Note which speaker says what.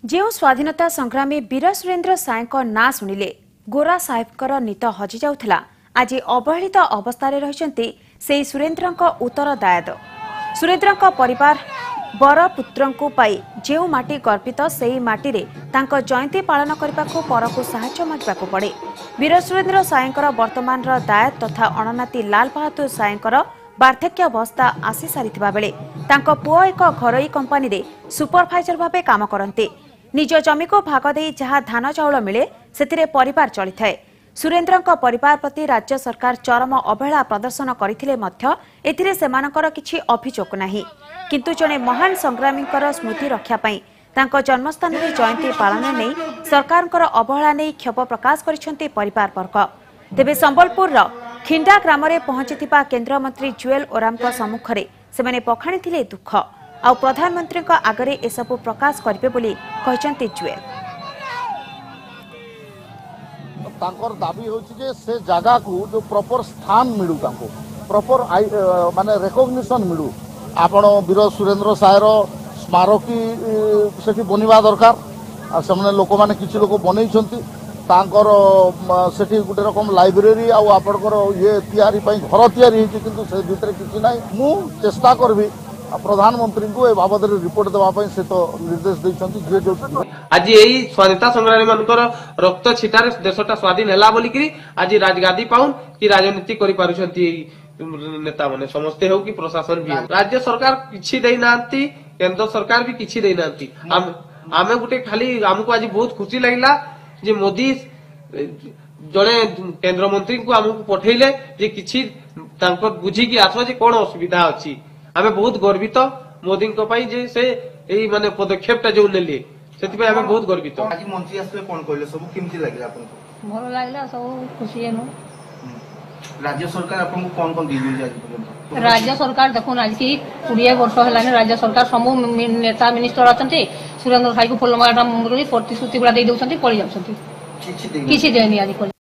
Speaker 1: जो स्वाधीनता संग्रामी वीर सुरेन्द्र सायको ना शुणिले गोरा साहेबकर नित हजि जाउथला आज अवहेलित अवस्था रही सुरेन्द्र उत्तरदायद। सुरेन्द्र परिवार बर पुत्रंकु पाई जो माटी गर्पित से माटी रे तांको जयंती पालन करने को परकु साहाय्य मागवाक पड़े। वीर सुरेन्द्र सायकर वर्तमान दायद तथा अणनाती लाल बहादुर सायकर वार्धक्य अवस्था आसी सारिथिबा बेले तांको पुओ एक घरोई कंपनी रे सुपरभाइजर भाबे काम करते। निज जमी को भाग दे जहाँ धान चाउल मिले से परिवार चली थाए। सुरेन्द्र परिवार प्रति राज्य सरकार चरम अवहेला प्रदर्शन करथिले सेमानकर किछि अभियोग नाही, किंतु जने महान संग्रामी स्मृति रक्षा पाई तांको जन्मस्थान रे जयंती पालन नहीं सरकारकर अवहेला नहीं क्षोभ प्रकाश करिसेंती परिवार वर्ग। तेबे संबलपुर खिंडा ग्राम रे पहुंचीथिबा केंद्र मंत्री जुएल ओराम सम्मुखरे सेमाने पखाणिथिले दुख आ प्रधानमंत्री आगरे एसबू प्रकाश करिवे बोली कहचंती जुएल।
Speaker 2: तांकर दाबी होची जे से जगह को जो प्रॉपर स्थान मिलू तांको प्रॉपर माने रिकॉग्निशन मिलू। आपण वीर सुरेन्द्र सायर स्मारकी सेठी बनिबा दरकार आ semane लोक माने किछि लोक बनेइछंती तांकर सेठी गुटे रकम लाइब्रेरी आ आपणकर ये तयारी पई घर तयारी हिची, किंतु से भितर किछि नाही। मु चेष्टा करबी प्रधानमंत्री को ए बाबद रिपोर्ट देवा से तो निर्देश देइछंती जे जो
Speaker 3: आज यही स्वाधीनता संग्रामी मानकर रक्त छिटारे देशटा स्वाधीन हैला बोली कि आज राजगादी पाउन कि राजनीति करि पारुछंती नेता माने समस्ते हो कि प्रशासन भी हो। राज्य सरकार किछि देइ नांती, केंद्र सरकार भी किछि देइ नांती। आमे गुटे खाली हमको आज बहुत खुशी लागिला जे मोदी जड़े केंद्र मंत्री को हमको पठेइले जे किछि तांको बुझी कि आसो जे कोन असुविधा अछि। आमे बहुत गर्वित मोदी को पाई जे से एई माने पदक्षेपटा जो नेले सेति आमे बहुत गर्वित।
Speaker 4: आज मंत्री आसले कोन कहले सब केमति लागला आपन
Speaker 5: भलो लागला सब खुशी हेनु।
Speaker 4: राज्य सरकार आपन कोन कोन दिलु आज पर्यंत
Speaker 5: राज्य सरकार देखुन आज की 20 वर्ष हेलाने राज्य सरकार समूह नेता मिनिस्टर अछंती सुरेन्द्र साई को फुलमाला प्रतिश्रुति गुडा दे दउछंती पळि जाउछंती किछि देनी आज।